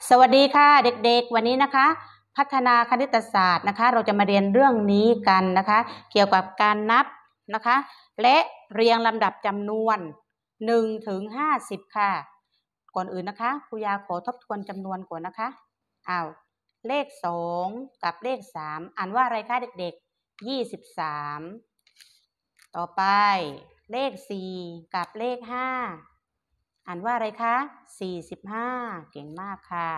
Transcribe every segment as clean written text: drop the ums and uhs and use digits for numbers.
สวัสดีค่ะเด็กๆวันนี้นะคะพัฒนาคณิตศาสตร์นะคะเราจะมาเรียนเรื่องนี้กันนะคะเกี่ยวกับการนับนะคะและเรียงลำดับจำนวน1 ถึง 50ค่ะก่อนอื่นนะคะครูยาขอทบทวนจำนวนก่อนนะคะเลข2กับเลข3อ่านว่าอะไรคะเด็กๆ23ต่อไปเลข4กับเลข5อ่านว่าอะไรคะ45เก่งมากค่ะ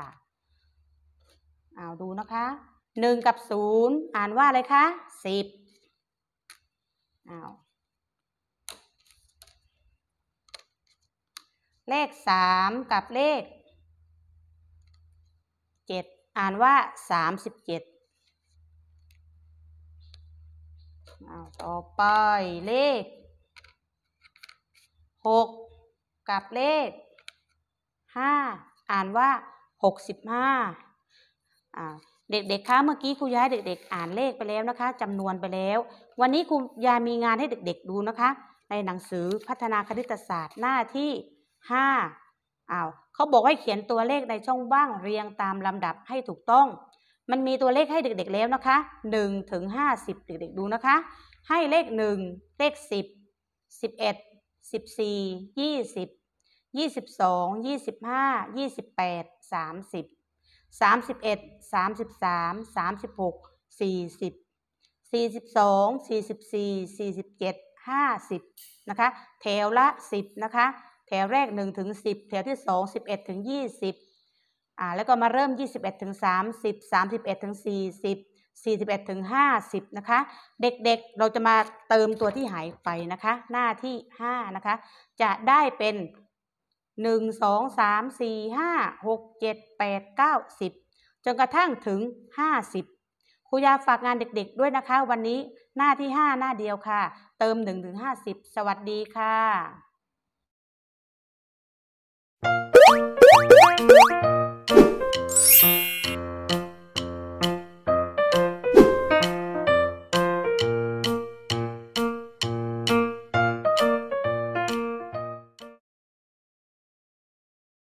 ดูนะคะ1กับ0อ่านว่าอะไรคะ10เลข3กับเลข7อ่านว่า37ต่อไปเลข6กับเลข5อ่านว่า65เด็กๆคะเมื่อกี้ครูยาให้เด็กๆอ่านเลขไปแล้วนะคะจำนวนไปแล้ววันนี้ครูยามีงานให้เด็กๆดูนะคะในหนังสือพัฒนาคณิตศาสตร์หน้าที่5เขาบอกให้เขียนตัวเลขในช่องว่างเรียงตามลำดับให้ถูกต้องมันมีตัวเลขให้เด็กๆแล้วนะคะ1 ถึง 50เด็กๆดูนะคะให้เลข1เลข10 11 14 20 22 25 28 30 31 33 36 40 42 44 47 50นะคะแถวละ10นะคะแถวแรก1 ถึง 10แถวที่2 11 ถึง 20แล้วก็มาเริ่ม21 ถึง 30 31 ถึง 40 41 ถึง 50นะคะเด็กๆเราจะมาเติมตัวที่หายไปนะคะหน้าที่5นะคะจะได้เป็น1 2 3 4 5 6 7 8 9 10จนกระทั่งถึง50ครูยาฝากงานเด็กๆด้วยนะคะวันนี้หน้าที่5หน้าเดียวค่ะเติม1 ถึง 50สวัสดีค่ะ